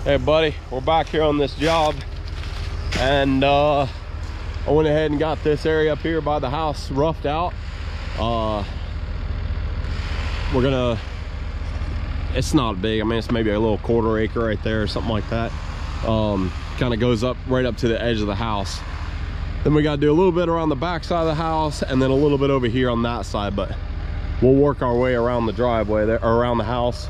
Hey buddy, we're back here on this job, and I went ahead and got this area up here by the house roughed out. It's not big, I mean it's maybe a little quarter acre right there or something like that. Kind of goes up right up to the edge of the house. Then we got to do a little bit around the back side of the house and then a little bit over here on that side, but we'll work our way around the driveway there, or around the house.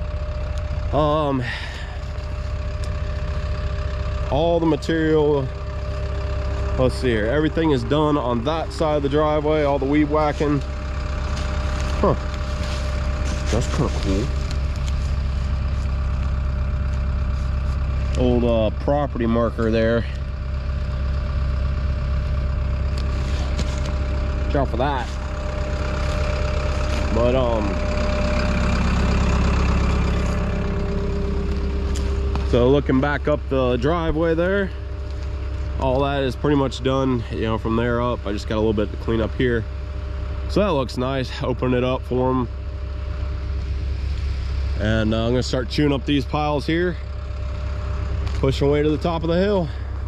All the material, let's see here, everything is done on that side of the driveway, all the weed whacking. Huh, that's kind of cool. Old property marker there. Watch out for that. But so looking back up the driveway there, all that is pretty much done, you know, from there up. I just got a little bit to clean up here. So that looks nice. Open it up for them. And I'm gonna start chewing up these piles here, pushing way to the top of the hill.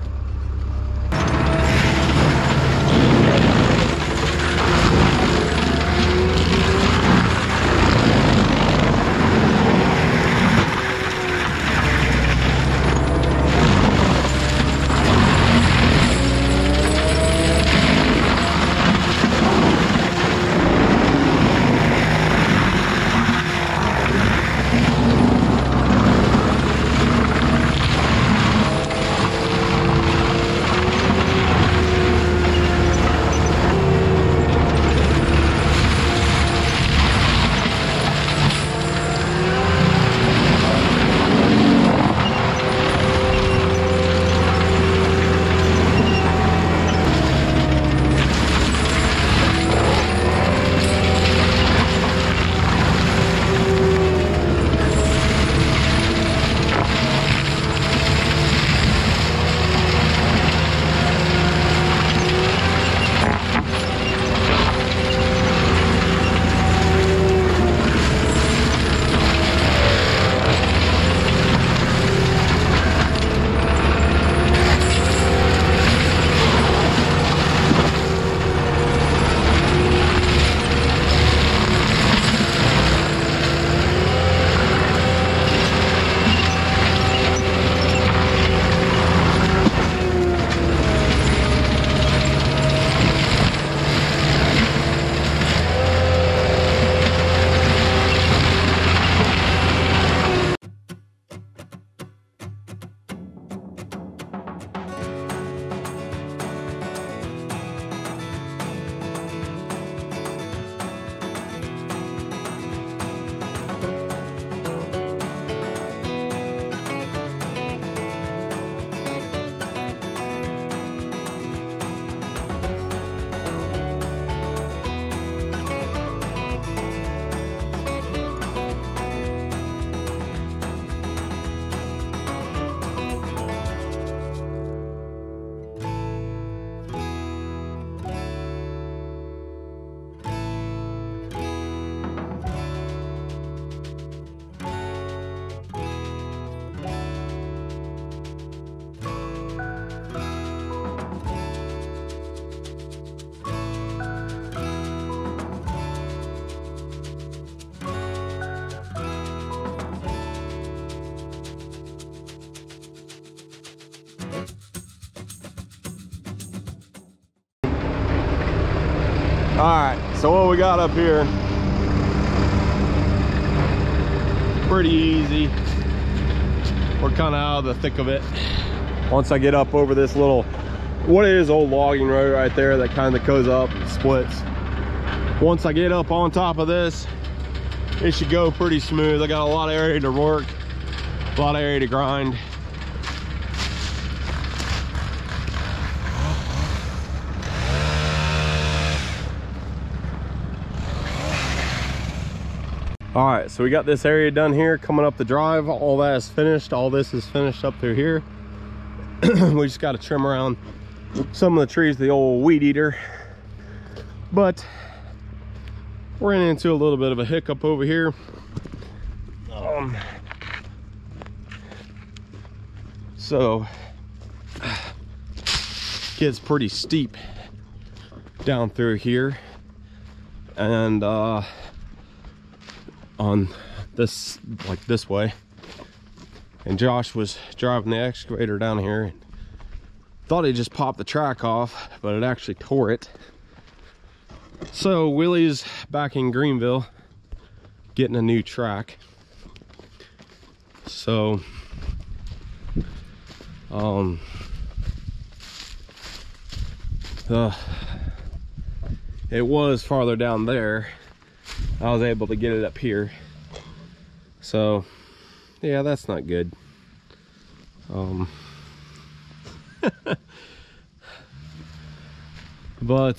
All right, so what we got up here, pretty easy. We're kind of out of the thick of it. Once I get up over this little, what is old logging road right there that kind of goes up, splits. Once I get up on top of this, it should go pretty smooth. I got a lot of area to work, a lot of area to grind. All right, so we got this area done here, coming up the drive. All that is finished. All this is finished up through here. We just got to trim around some of the trees, the old weed eater. But ran into a little bit of a hiccup over here. So gets pretty steep down through here, and on this, like this way, and Josh was driving the excavator down here and thought he just popped the track off, but it actually tore it. So Willie's back in Greenville getting a new track. So it was farther down there. I was able to get it up here. So yeah, that's not good. But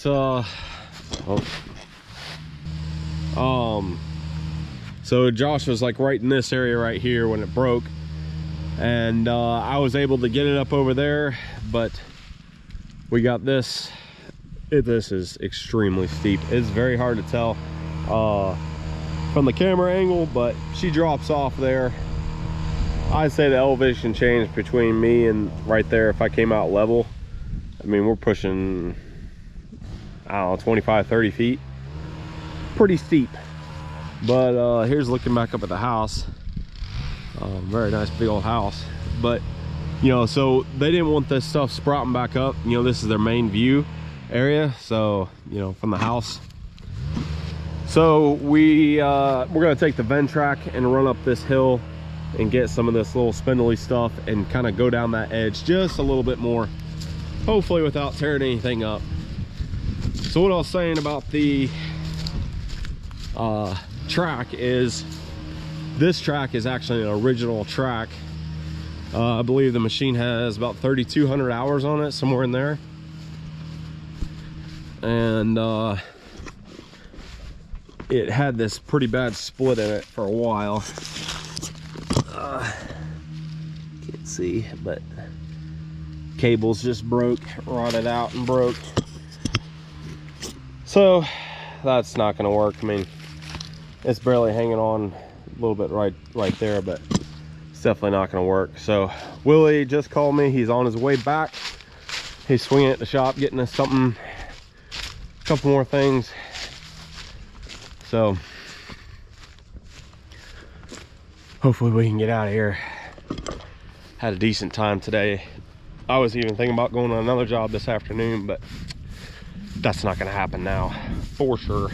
so Josh was like right in this area right here when it broke, and I was able to get it up over there, but we got this. This is extremely steep. It's very hard to tell from the camera angle, but she drops off there. I'd say the elevation change between me and right there, if I came out level, I mean, we're pushing, I don't know, 25, 30 feet. Pretty steep. But here's looking back up at the house. Very nice big old house. But you know, so they didn't want this stuff sprouting back up. You know, this is their main view area, so you know, from the house. So we're gonna take the Ventrac and run up this hill and get some of this little spindly stuff and kind of go down that edge just a little bit more, hopefully without tearing anything up. So what I was saying about the track is, this track is actually an original track. I believe the machine has about 3,200 hours on it, somewhere in there. And it had this pretty bad split in it for a while. Can't see, but cables just broke, rotted out and broke. So that's not gonna work. I mean, it's barely hanging on a little bit right there, but it's definitely not gonna work. So Willie just called me. He's on his way back. He's swinging at the shop, getting us something, a couple more things. So hopefully we can get out of here. Had a decent time today. I was even thinking about going on another job this afternoon, but that's not gonna happen now, for sure.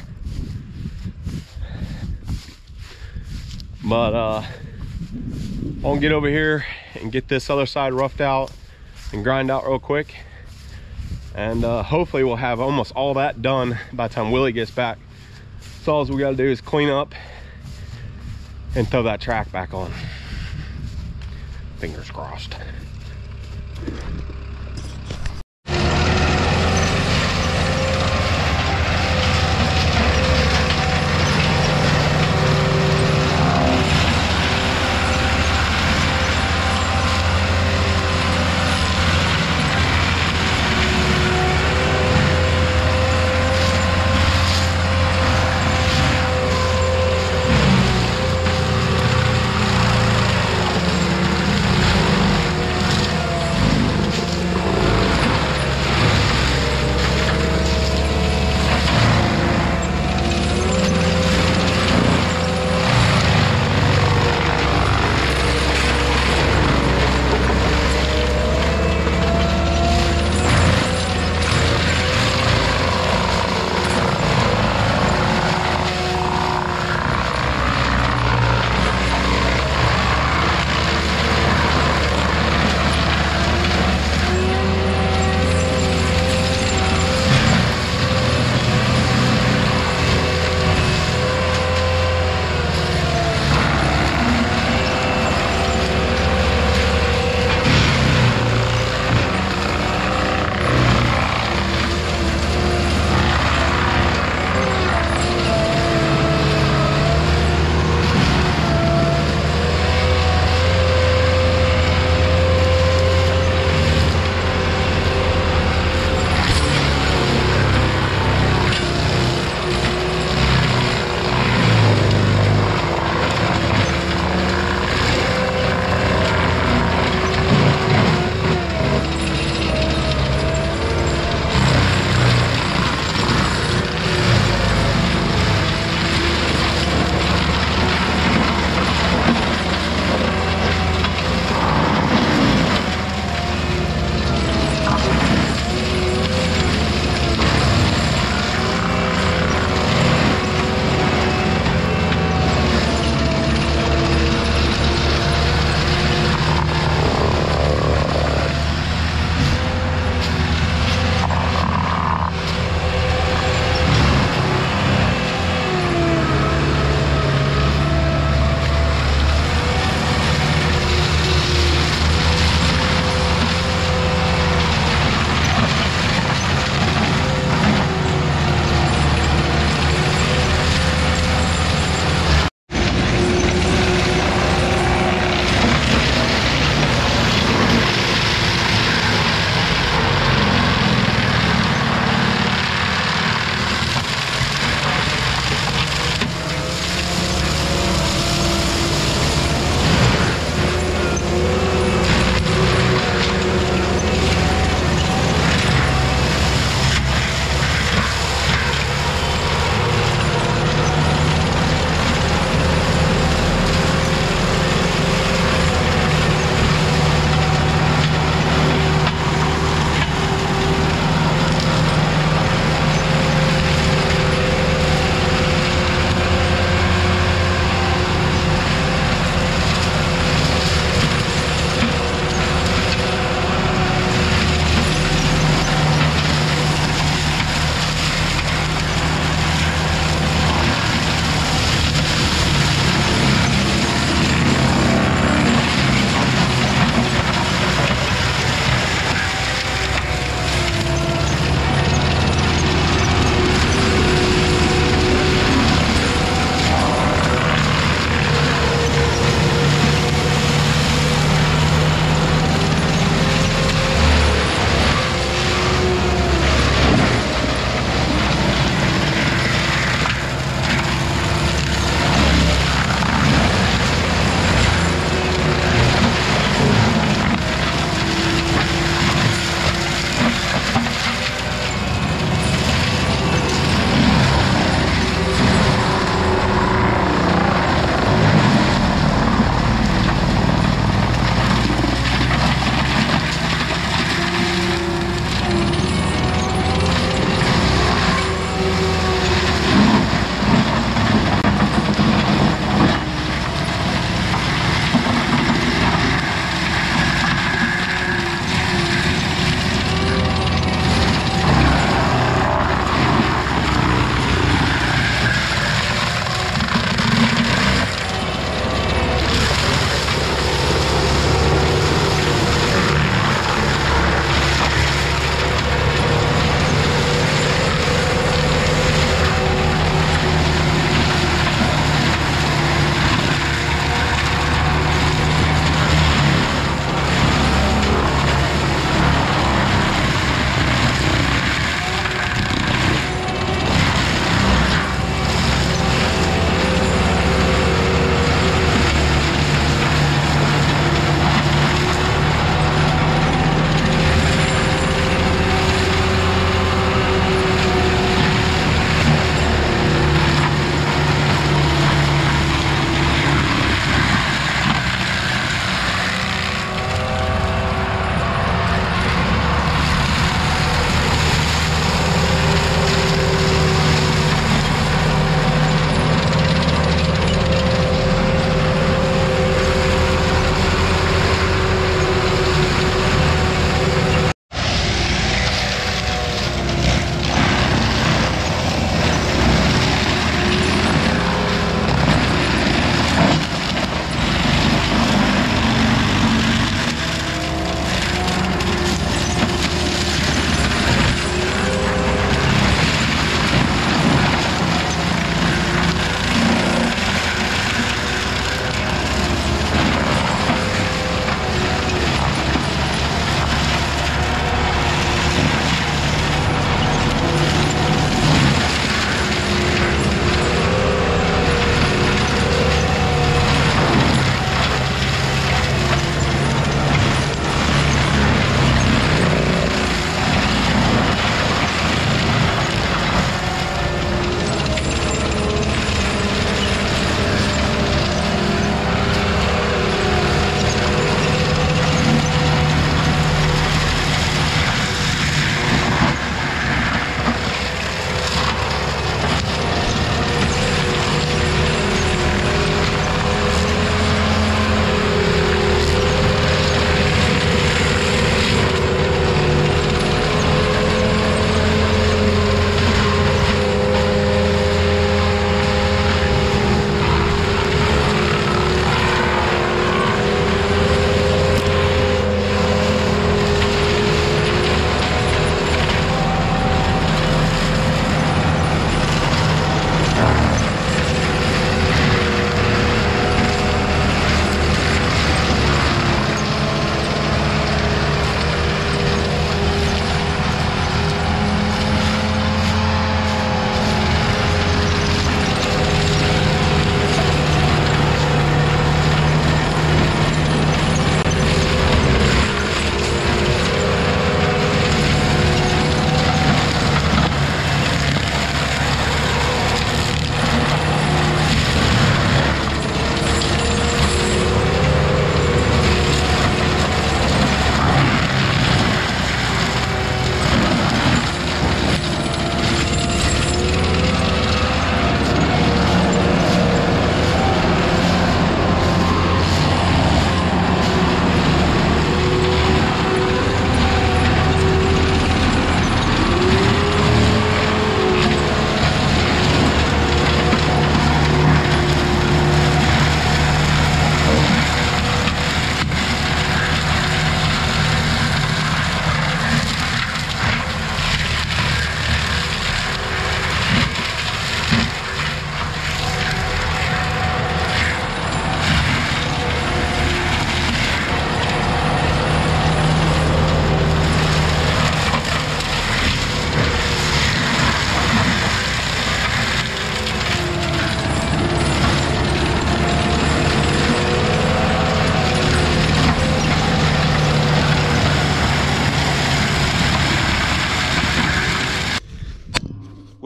But I'll get over here and get this other side roughed out and grind out real quick. And hopefully we'll have almost all that done by the time Willie gets back. So all we gotta do is clean up and throw that track back on. Fingers crossed.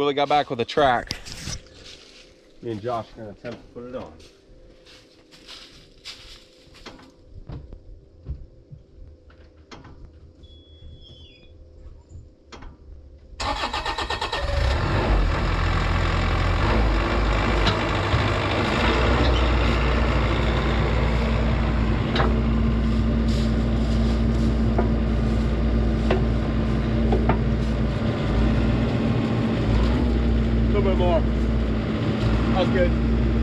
literally got back with a track. Me and Josh are gonna attempt to put it on. A little bit more. That was good.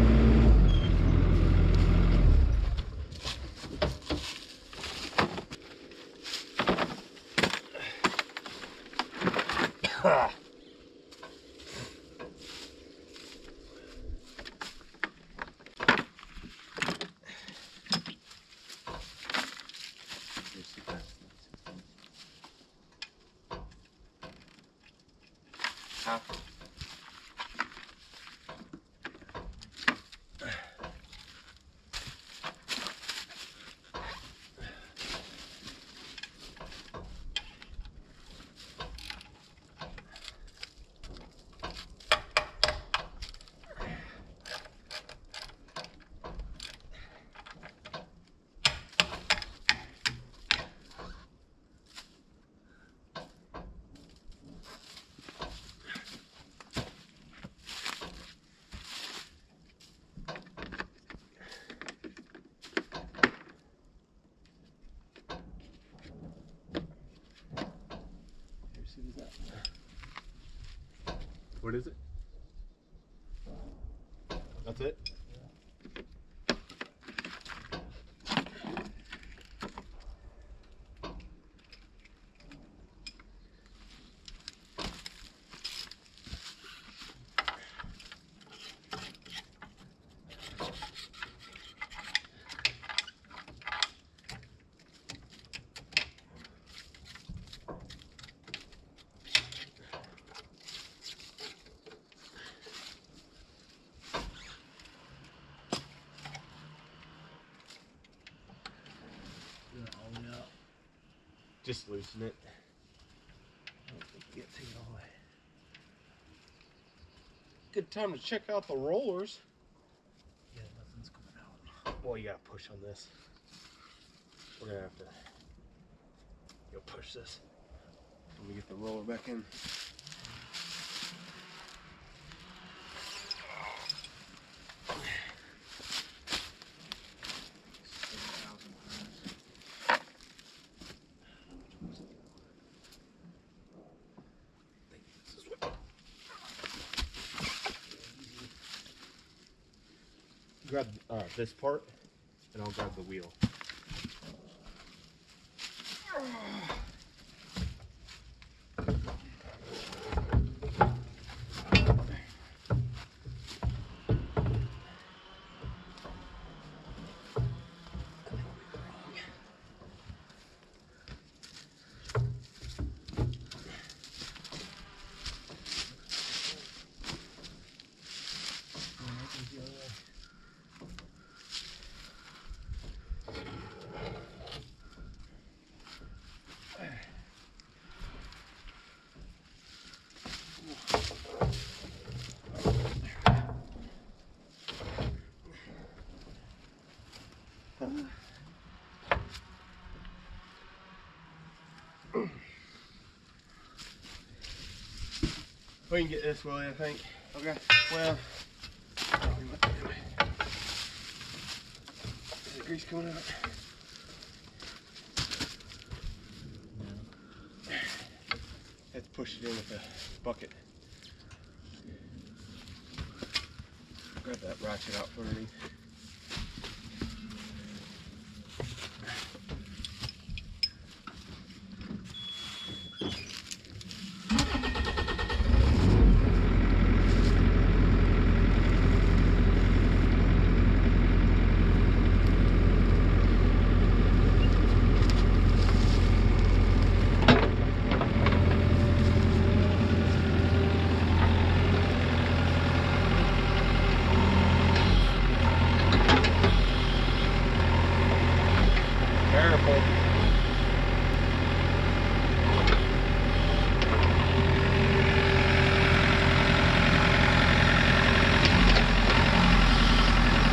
What is it? That's it? Just loosen it. I don't think you get to it all the way. Good time to check out the rollers. Yeah, nothing's coming out. Well, you gotta push on this. We're gonna have to go push this. Let me get the roller back in. Grab this part, and I'll grab the wheel. We can get this, Willie, I think. Okay. Well, is the grease coming out? No. Have to push it in with the bucket. Grab that ratchet out from underneath.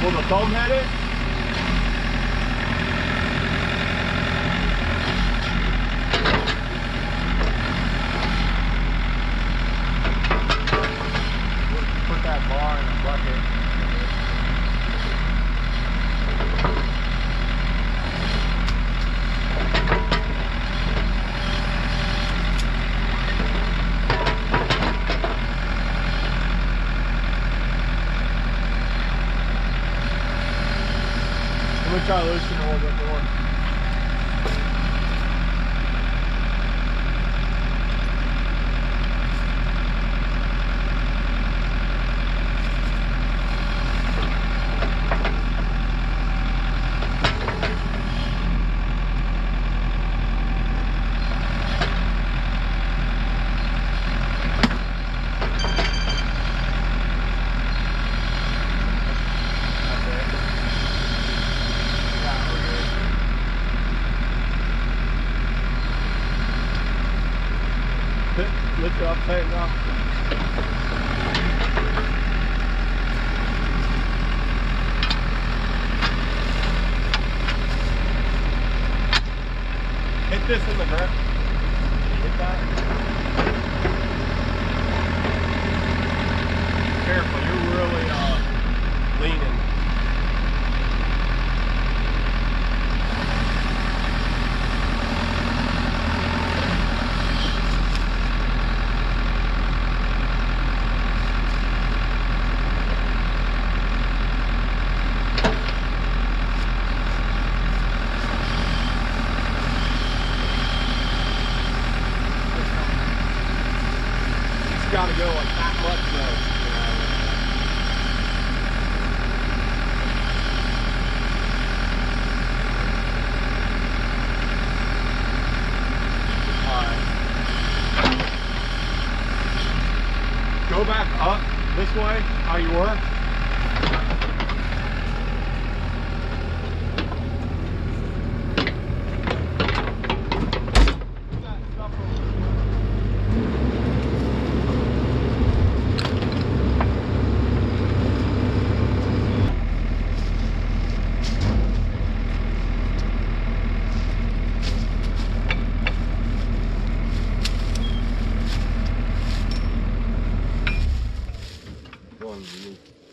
Will the thumb hit it? Put that bar in a bucket. Let me try loosening a little bit more. Lift it up, tighten it up. Hit this in the grip. Hit that. Careful, you're really leaning. Gotta go like that much though. Alright. Go back up this way, how you were. Underneath.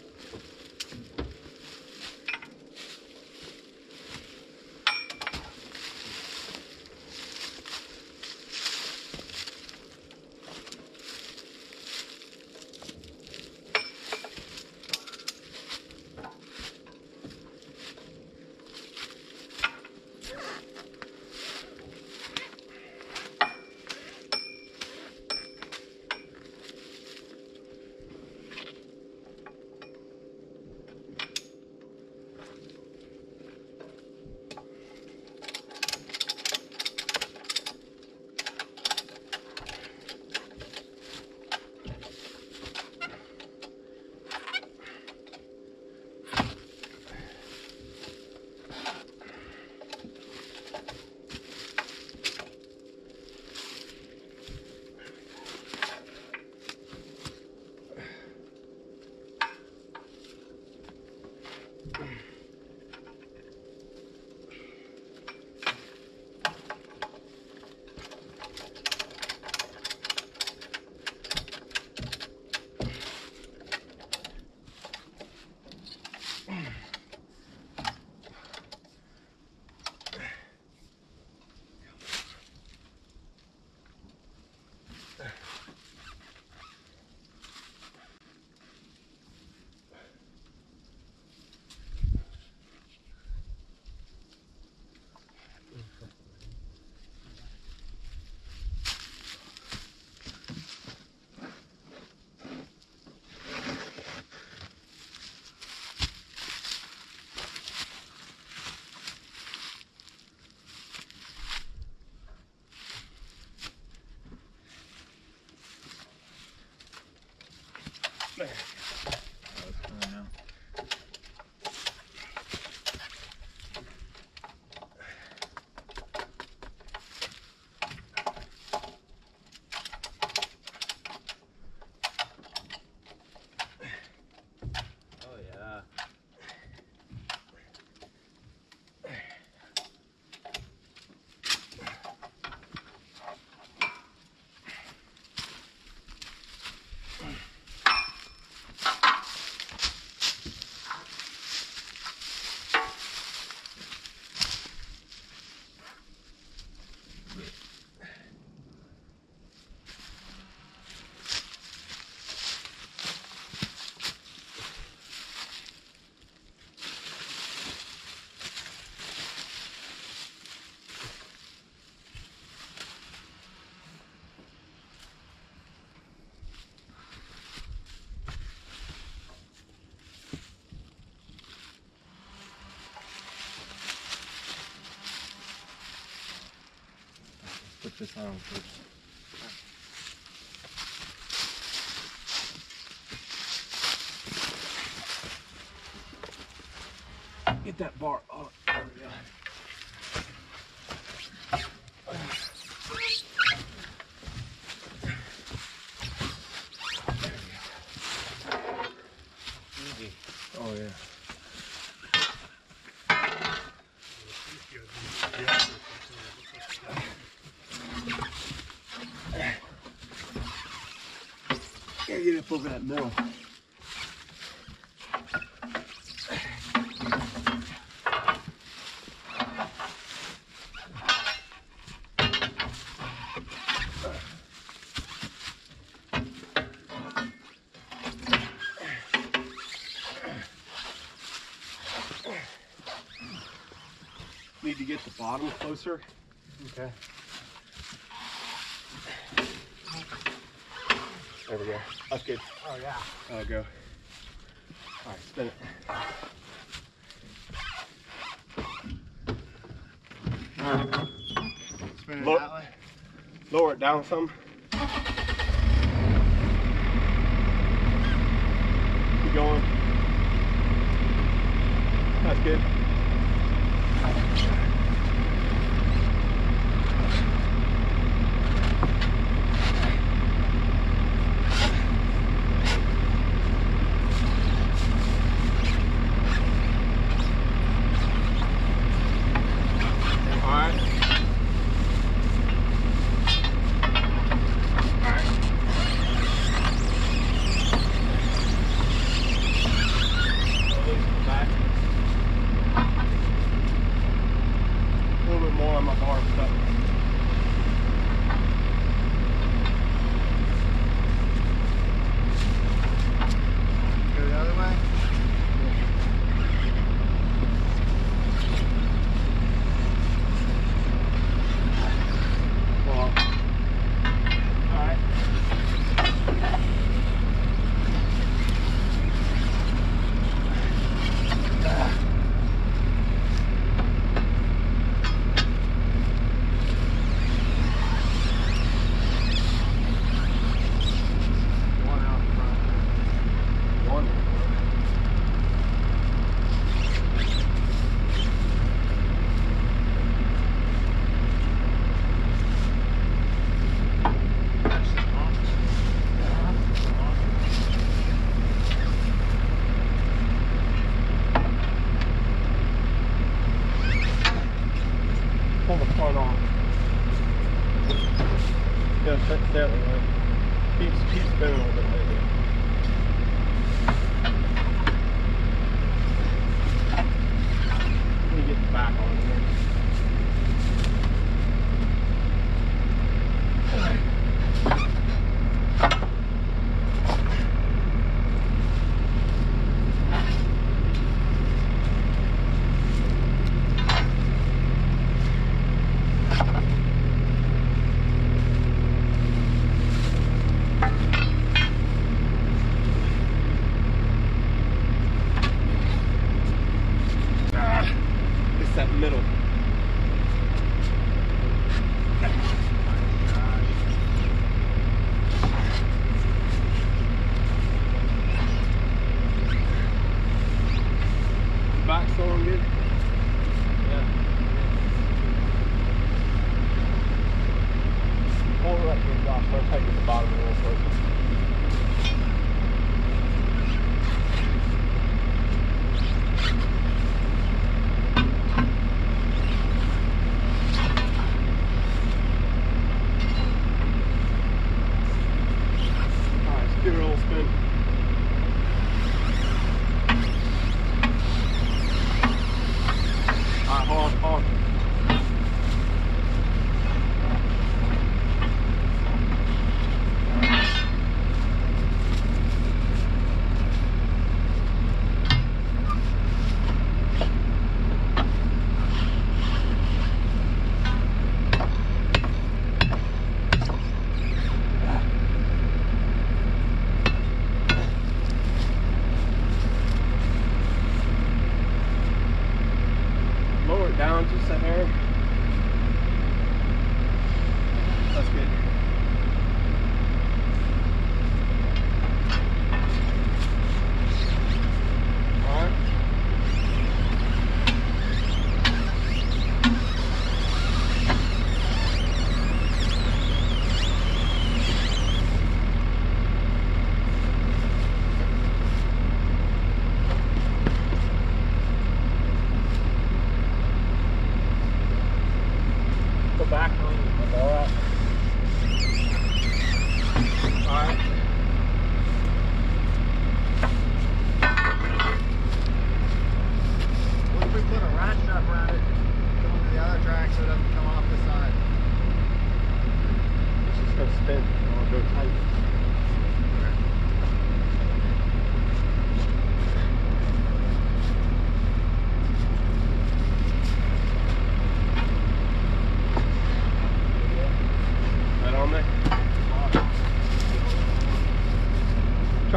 this iron first. Get that bar up. There we go. Easy. Oh yeah. Gotta get up over that mill. Need to get the bottom closer. Okay. There we go. That's good. Oh yeah. I'll go. All right, spin it. Spin it Look. that way. Lower it down some. Keep going. That's good. Stay up there. Keep spinning a little bit right here. Let me get the back on here. That middle. Back's going good. Yeah. Hold it up here, Josh. Let's take it to the bottom a little closer. Give it a little spin. Alright, hold on. Lower it down just a hair.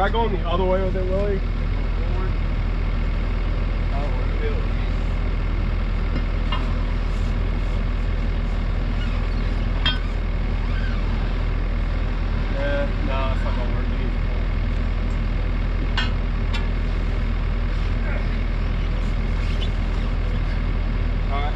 Try going the other way with it, Willie. Forward. Oh, really? Yeah, no, it's not gonna work. Alright.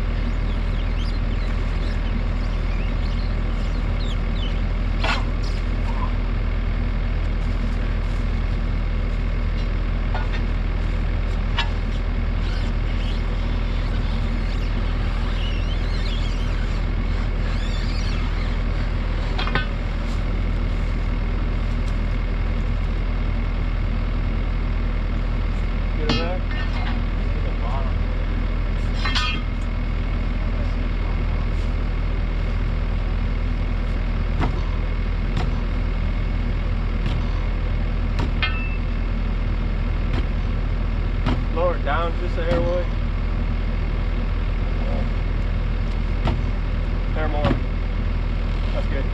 Lower it down just a hair, Willie. Hair more. That's good.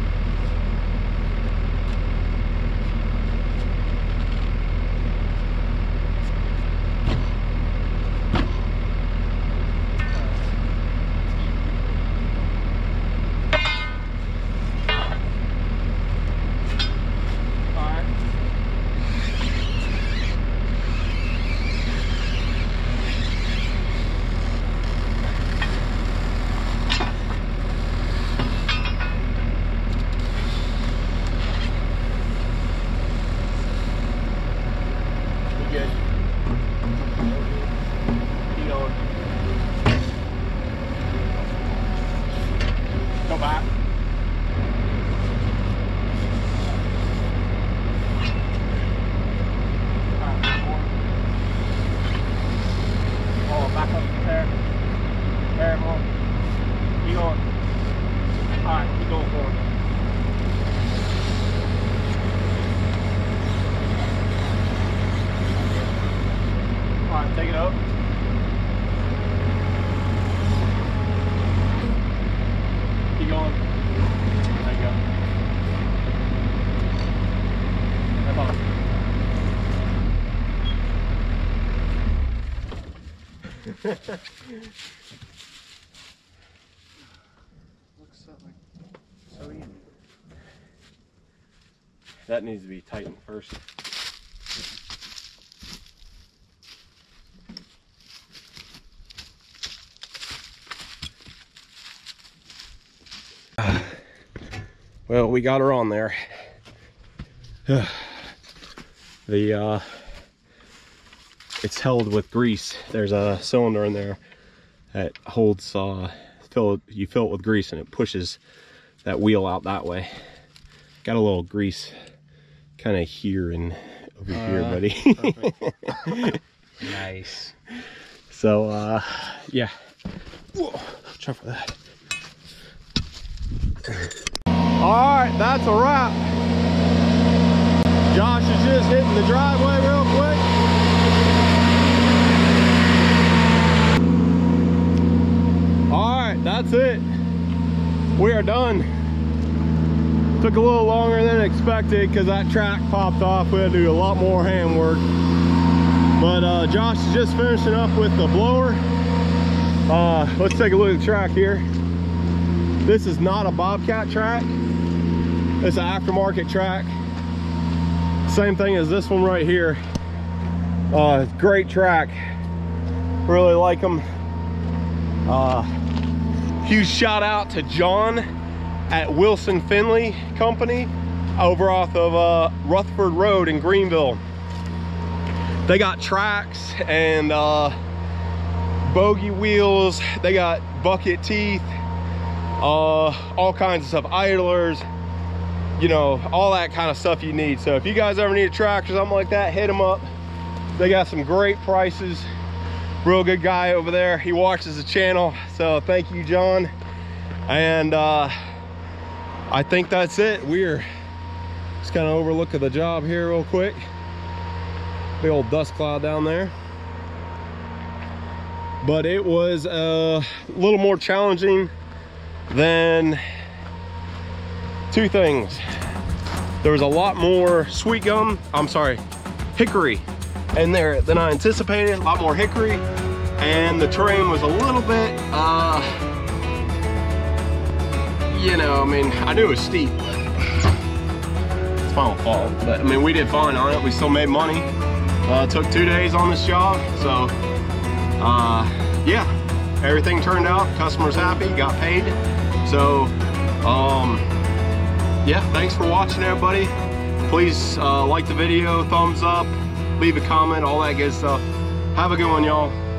Good. Keep going. Go back. Oh, back up the hair. Hair more. Keep going. Alright, keep going forward. Alright, take it up. Keep going. There you go. That's all. Looks so easy. That needs to be tightened first. Well, we got her on there. It's held with grease. There's a cylinder in there that holds you fill it with grease and it pushes that wheel out that way. Got a little grease kind of here and over here, buddy. Nice. So yeah. Whoa, try for that. All right, that's a wrap. Josh is just hitting the driveway real quick. All right, that's it. We are done. Took a little longer than expected because that track popped off. We had to do a lot more hand work. But Josh is just finishing up with the blower. Let's take a look at the track here. This is not a Bobcat track. It's an aftermarket track. Same thing as this one right here. Great track. Really like them. Huge shout out to John at Wilson Finley Company over off of Rutherford Road in Greenville. They got tracks and bogey wheels. They got bucket teeth, all kinds of stuff, idlers, you know, all that kind of stuff you need. So if you guys ever need a track or something like that, hit them up. They got some great prices. Real good guy over there. He watches the channel, so thank you, John. And I think that's it. We're just kind of overlooking the job here real quick. Big old dust cloud down there. But it was a little more challenging than two things. There was a lot more sweet gum, hickory in there than I anticipated, a lot more hickory. And the terrain was a little bit, you know, I mean, I knew it was steep, but it's my own fault. But I mean, we did fine on it. We still made money. Took 2 days on this job. So, yeah, everything turned out. Customers happy, got paid. So, yeah, thanks for watching, everybody. Please like the video, thumbs up, leave a comment, all that good stuff. Have a good one, y'all.